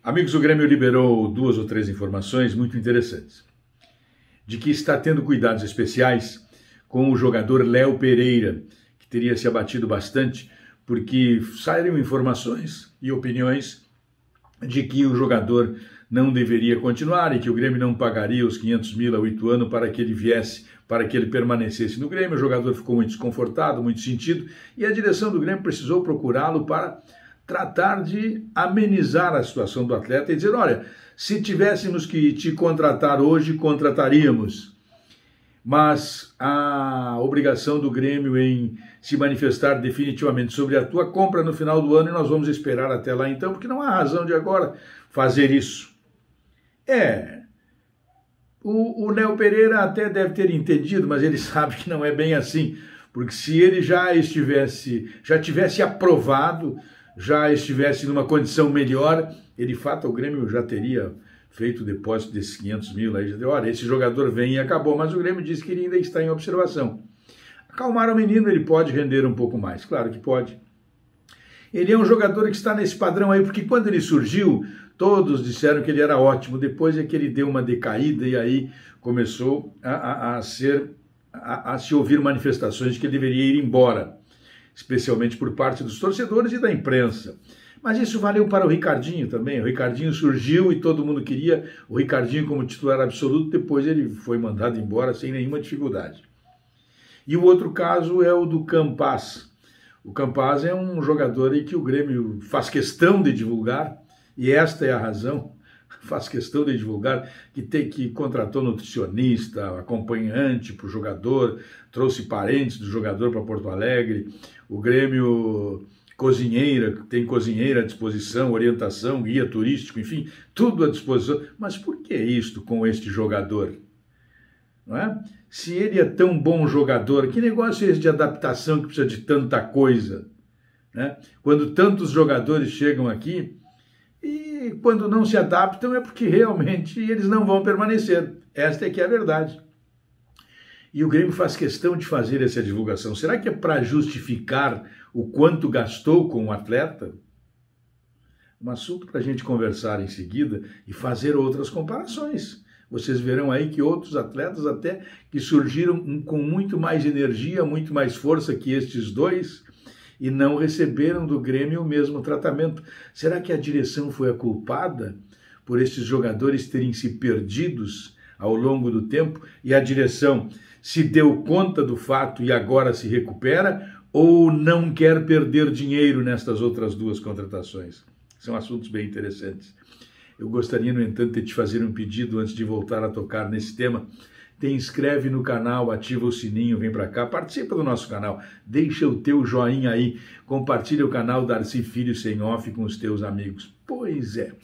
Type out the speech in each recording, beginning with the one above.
Amigos, o Grêmio liberou 2 ou 3 informações muito interessantes. De que está tendo cuidados especiais com o jogador Léo Pereira, que teria se abatido bastante, porque saíram informações e opiniões de que o jogador não deveria continuar e que o Grêmio não pagaria os 500 mil ao Ituano para que ele viesse, para que ele permanecesse no Grêmio. O jogador ficou muito desconfortado, muito sentido, e a direção do Grêmio precisou procurá-lo para tratar de amenizar a situação do atleta e dizer, olha, se tivéssemos que te contratar hoje, contrataríamos. Mas a obrigação do Grêmio em se manifestar definitivamente sobre a tua compra no final do ano, e nós vamos esperar até lá então, porque não há razão de agora fazer isso. O Léo Pereira até deve ter entendido, mas ele sabe que não é bem assim, porque se ele já tivesse aprovado, já estivesse numa condição melhor, ele, de fato, o Grêmio já teria feito o depósito desses 500 mil, aí já deu, olha, esse jogador vem e acabou, mas o Grêmio disse que ele ainda está em observação. Acalmar o menino, ele pode render um pouco mais, claro que pode. Ele é um jogador que está nesse padrão aí, porque quando ele surgiu, todos disseram que ele era ótimo, depois é que ele deu uma decaída e aí começou a se ouvir manifestações de que ele deveria ir embora, especialmente por parte dos torcedores e da imprensa. Mas isso valeu para o Ricardinho também. O Ricardinho surgiu e todo mundo queria o Ricardinho como titular absoluto, depois ele foi mandado embora sem nenhuma dificuldade. E o outro caso é o do Campas. O Campas é um jogador em que o Grêmio faz questão de divulgar, e esta é a razão, faz questão de divulgar, que contratou nutricionista, acompanhante para o jogador, trouxe parentes do jogador para Porto Alegre, o Grêmio tem cozinheira à disposição, orientação, guia turístico, enfim, tudo à disposição. Mas por que isto com este jogador? Não é? Se ele é tão bom jogador, que negócio é esse de adaptação que precisa de tanta coisa? Né? Quando tantos jogadores chegam aqui, e quando não se adaptam é porque realmente eles não vão permanecer. Esta é que é a verdade. E o Grêmio faz questão de fazer essa divulgação. Será que é para justificar o quanto gastou com o atleta? Um assunto para a gente conversar em seguida e fazer outras comparações. Vocês verão aí que outros atletas até que surgiram com muito mais energia, muito mais força que estes dois, e não receberam do Grêmio o mesmo tratamento. Será que a direção foi a culpada por esses jogadores terem se perdidos ao longo do tempo e a direção se deu conta do fato e agora se recupera, ou não quer perder dinheiro nestas outras 2 contratações? São assuntos bem interessantes. Eu gostaria, no entanto, de te fazer um pedido antes de voltar a tocar nesse tema. Te inscreve no canal, ativa o sininho, vem para cá, participa do nosso canal, deixa o teu joinha aí, compartilha o canal Darcy Filho Sem Off com os teus amigos. Pois é.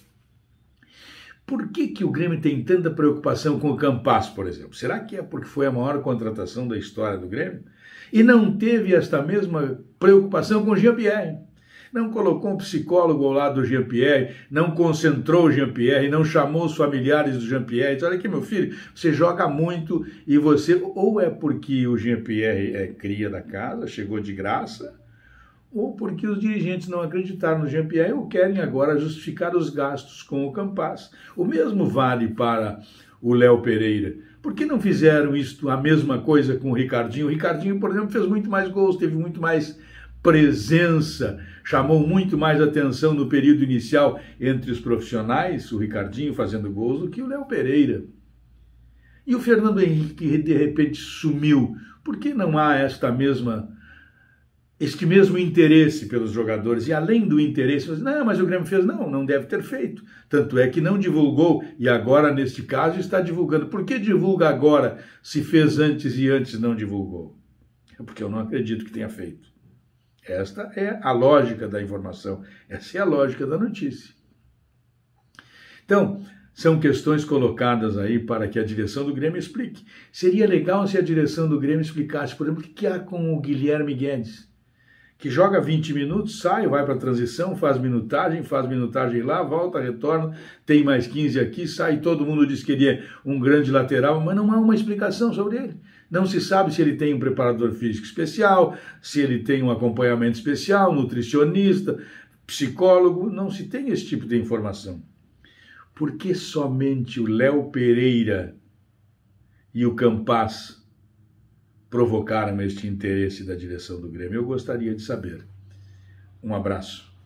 Por que o Grêmio tem tanta preocupação com o Campas, por exemplo? Será que é porque foi a maior contratação da história do Grêmio? E não teve esta mesma preocupação com o Jean-Pierre? Não colocou um psicólogo ao lado do Jean-Pierre, não concentrou o Jean-Pierre, não chamou os familiares do Jean-Pierre, disse, olha aqui meu filho, você joga muito e você... Ou é porque o Jean-Pierre é cria da casa, chegou de graça, ou porque os dirigentes não acreditaram no Jean-Pierre ou querem agora justificar os gastos com o Campas. O mesmo vale para o Léo Pereira. Por que não fizeram a mesma coisa com o Ricardinho? O Ricardinho, por exemplo, fez muito mais gols, teve muito mais presença, chamou muito mais atenção no período inicial entre os profissionais, o Ricardinho fazendo gols, do que o Léo Pereira. E o Fernando Henrique, de repente, sumiu. Por que não há este mesmo interesse pelos jogadores? E além do interesse, não, mas o Grêmio fez, não deve ter feito. Tanto é que não divulgou e agora, neste caso, está divulgando. Por que divulga agora se fez antes e antes não divulgou? É porque eu não acredito que tenha feito. Esta é a lógica da informação, essa é a lógica da notícia. Então, são questões colocadas aí para que a direção do Grêmio explique. Seria legal se a direção do Grêmio explicasse, por exemplo, o que há com o Guilherme Guedes, que joga 20 minutos, sai, vai para a transição, faz minutagem lá, volta, retorna, tem mais 15 aqui, sai, todo mundo diz que ele é um grande lateral, mas não há uma explicação sobre ele. Não se sabe se ele tem um preparador físico especial, se ele tem um acompanhamento especial, nutricionista, psicólogo, não se tem esse tipo de informação. por que somente o Léo Pereira e o Campaz provocaram este interesse da direção do Grêmio? Eu gostaria de saber. Um abraço.